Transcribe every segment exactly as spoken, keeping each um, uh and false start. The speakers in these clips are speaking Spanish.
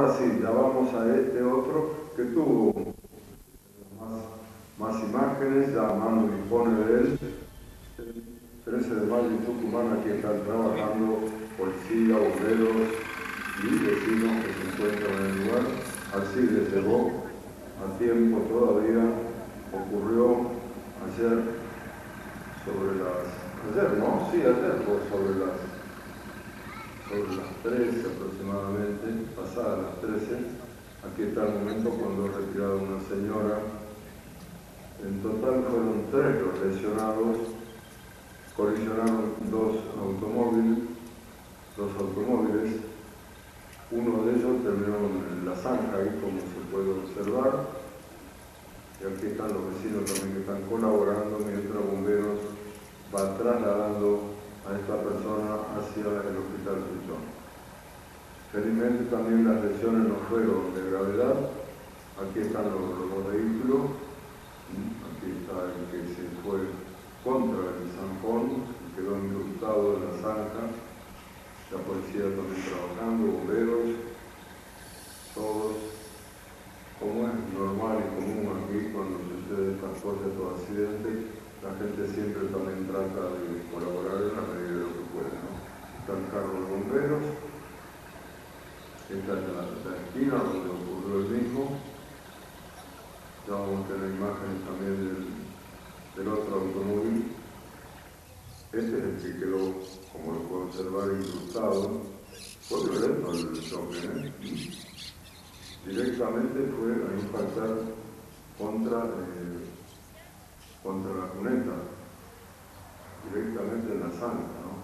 ahora sí, ya vamos a este otro que tuvo más, más imágenes, ya Mando dispone de él. trece de mayo en Tucumán, aquí están trabajando policía, bomberos y vecinos que se encuentran en el lugar. Así les llegó a tiempo todavía, ocurrió ayer sobre las, ayer no, sí, ayer fue sobre las, sobre las trece aproximadamente, pasadas las trece, aquí está el momento cuando retirado una señora. En total fueron tres los lesionados. Colisionaron dos automóviles, dos automóviles, uno de ellos terminó en la zanja, ahí como se puede observar, y aquí están los vecinos también que están colaborando mientras bomberos van trasladando a esta persona hacia el hospital Suchón. Felizmente también las lesiones no fueron de gravedad, aquí están los, los dos vehículos, aquí está el que se fue contra el zanjón, quedó incrustado en la zanja, la policía también trabajando, bomberos, todos, como es normal y común aquí cuando sucede estas cosas, estos accidentes, la gente siempre también trata de colaborar en la medida de lo que puede, ¿no? Está el carro de bomberos, esta es la, la esquina donde ocurrió el mismo, ya vamos a tener imágenes también del del otro automóvil. Este es el que quedó, como lo puedo observar, incrustado. Fue violento el choque, ¿eh? Directamente fue a impactar contra, eh, contra la cuneta, directamente en la zanja, ¿no?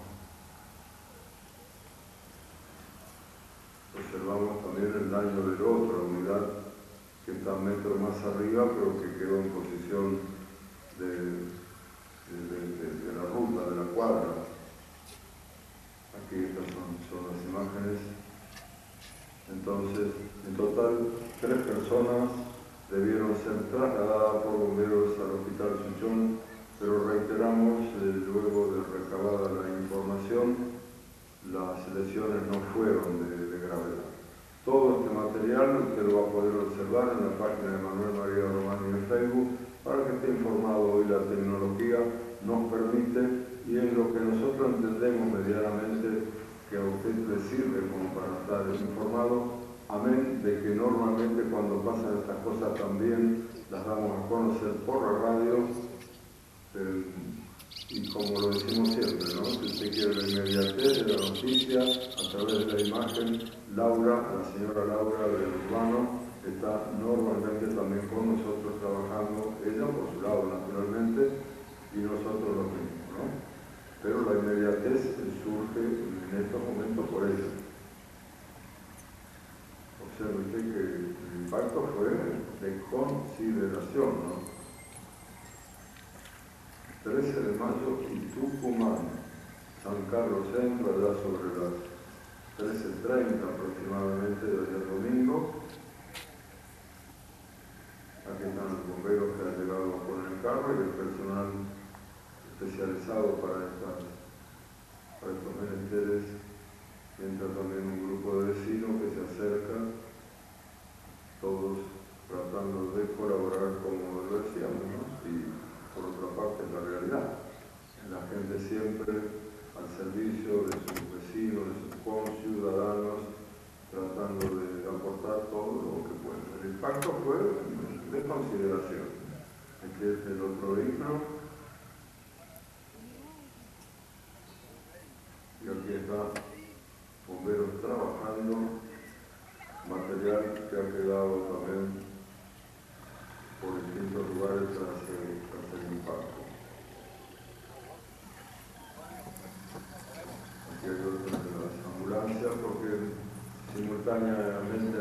Observamos también el daño de la otra unidad que está un metro más arriba, pero que quedó en posición De, de, de, de la ruta, de la cuadra. Aquí estas son, son las imágenes. Entonces, en total, tres personas debieron ser trasladadas por bomberos al hospital Suchón, pero reiteramos, eh, luego de recabada la información, las lesiones no fueron de, de gravedad. Todo este material usted lo va a poder observar en la página de Manuel María Romani en Facebook, para que esté informado. Hoy la tecnología nos permite, y en lo que nosotros entendemos medianamente que a usted le sirve como para estar informado, amén de que normalmente cuando pasan estas cosas también las damos a conocer por la radio, eh, y como lo decimos siempre, ¿no? Si usted quiere la inmediatez de la noticia, a través de la imagen, Laura, la señora Laura del Urbano, está normalmente también con nosotros trabajando, ella por su lado naturalmente, y nosotros los mismos, ¿no? Pero la inmediatez surge en estos momentos por ella. Observe usted que el impacto fue de consideración, ¿no? trece de mayo y Tucumán, San Carlos Centro, allá sobre las trece treinta aproximadamente de ayer domingo. Aquí están los bomberos que han llegado con el carro y el personal especializado para, estas, para estos menesteres. Entra también un grupo de vecinos que se acerca, todos tratando de colaborar como lo decíamos, ¿no? Y por otra parte es la realidad. La gente siempre al servicio de sus vecinos, de sus conciudadanos, tratando de aportar todo lo que puede. El impacto fue de consideración. Aquí es el otro vehículo. Y aquí está bomberos trabajando, material que ha quedado también por distintos lugares tras el, tras el impacto. Aquí hay otras de las ambulancias porque simultáneamente